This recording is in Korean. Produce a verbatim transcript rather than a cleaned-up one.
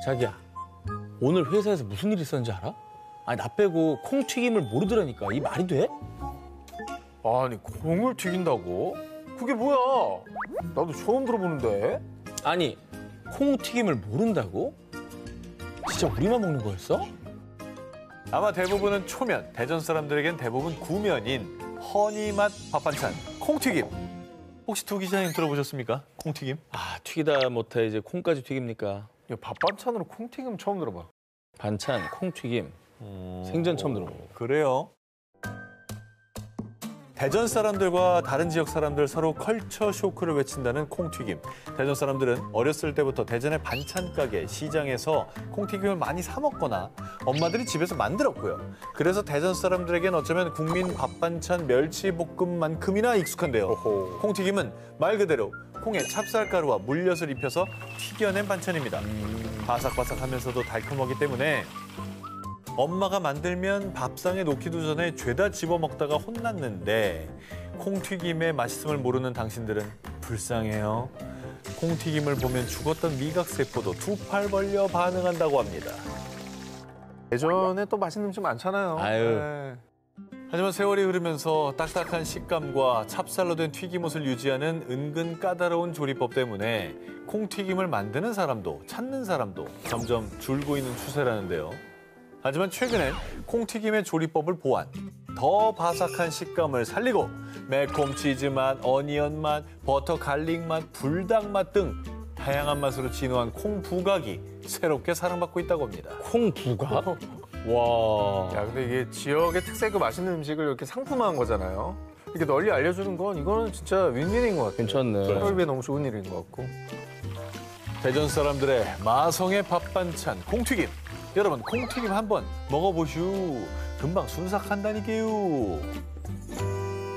자기야, 오늘 회사에서 무슨 일 있었는지 알아? 아니, 나 빼고 콩튀김을 모르더라니까. 이 말이 돼? 아니, 콩을 튀긴다고? 그게 뭐야? 나도 처음 들어보는데. 아니, 콩튀김을 모른다고? 진짜 우리만 먹는 거였어? 아마 대부분은 초면, 대전 사람들에겐 대부분 구면인 허니맛 밥 반찬, 콩튀김. 혹시 두 기자님 들어보셨습니까? 콩튀김? 아, 튀기다 못해 이제 콩까지 튀깁니까? 야, 밥 반찬으로 콩튀김 처음 들어봐. 반찬, 콩튀김. 음... 생전 처음 들어봐. 그래요? 대전 사람들과 다른 지역 사람들 서로 컬처 쇼크를 외친다는 콩튀김. 대전 사람들은 어렸을 때부터 대전의 반찬 가게, 시장에서 콩튀김을 많이 사 먹거나 엄마들이 집에서 만들었고요. 그래서 대전 사람들에겐 어쩌면 국민 밥 반찬 멸치볶음만큼이나 익숙한데요. 오호. 콩튀김은 말 그대로 콩에 찹쌀가루와 물엿을 입혀서 튀겨낸 반찬입니다. 음. 바삭바삭하면서도 달콤하기 때문에 엄마가 만들면 밥상에 놓기도 전에 죄다 집어먹다가 혼났는데 콩튀김의 맛있음을 모르는 당신들은 불쌍해요. 콩튀김을 보면 죽었던 미각세포도 두 팔 벌려 반응한다고 합니다. 예전에 또 맛있는 음식 많잖아요. 아유. 네. 하지만 세월이 흐르면서 딱딱한 식감과 찹쌀로 된 튀김옷을 유지하는 은근 까다로운 조리법 때문에 콩튀김을 만드는 사람도 찾는 사람도 점점 줄고 있는 추세라는데요. 하지만 최근엔 콩튀김의 조리법을 보완, 더 바삭한 식감을 살리고 매콤 치즈 맛, 어니언 맛, 버터 갈릭 맛, 불닭 맛 등 다양한 맛으로 진화한 콩부각이 새롭게 사랑받고 있다고 합니다. 콩부각? 와. 야, 근데 이게 지역의 특색 그 맛있는 음식을 이렇게 상품화한 거잖아요. 이렇게 널리 알려주는 건 이거는 진짜 윈윈인 것 같아요. 괜찮네. 서울비에 너무 좋은 일인 것 같고. 대전 사람들의 마성의 밥 반찬 콩튀김. 여러분 콩튀김 한번 먹어보슈. 금방 순삭한다니까요.